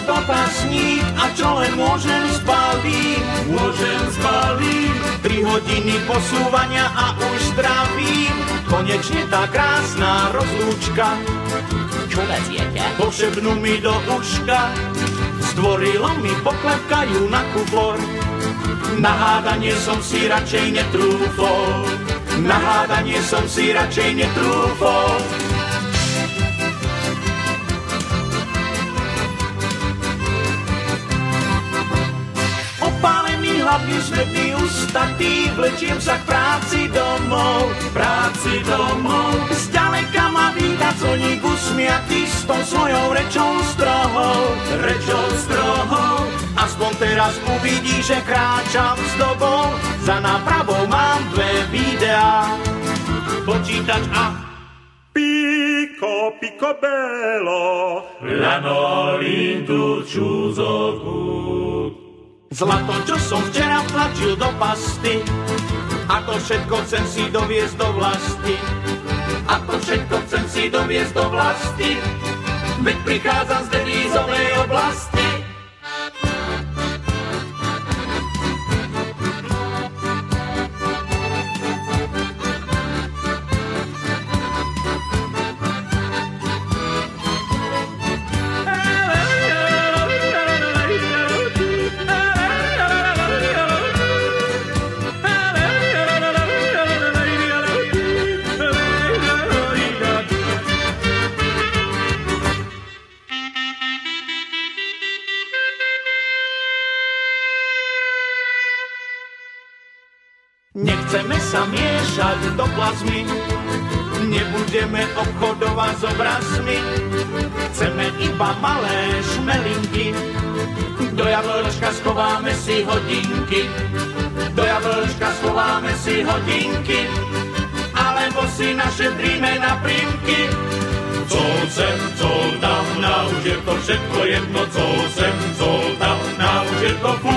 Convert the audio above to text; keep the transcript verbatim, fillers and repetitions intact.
Otázník, a čo len môžem spálím, môžem spálím. Tri hodiny posúvania a už zdravím. Konečne tá krásna rozlúčka. Čo veziete? Pošepnú mi do uška. Zdvorilo mi poklepkajú na kufor. Na hádanie som si radšej netrúfol. Na hádanie som si radšej netrúfol. Opálený, hlavne smetný, ustatý, vlečiem sa k práci domov, práci domov. Zďaleka ma víta coník usmiatý s tou svojou rečou strohou, rečou strohou. Aspoň teraz uvidí, že kráčam s dobou, za nápravou mám dve videá, počítač a Pico, picobello, lanolin tu čuzogut. Zlato, čo som včera vtlačil do pasty, a to všetko chcem si doviesť do vlasti. A to všetko chcem si doviesť do vlasti, veď prichádzam z devízovej oblasti. Nechceme sa miešať do plazmy, nebudeme obchodovať s obrazmi. Chceme iba malé šmelinky, do jablčka schováme si hodinky. Do jablčka schováme si hodinky, alebo si našetríme na prímky. Co sem, co tam, na už je to všetko jedno, co sem, co tam, na už je to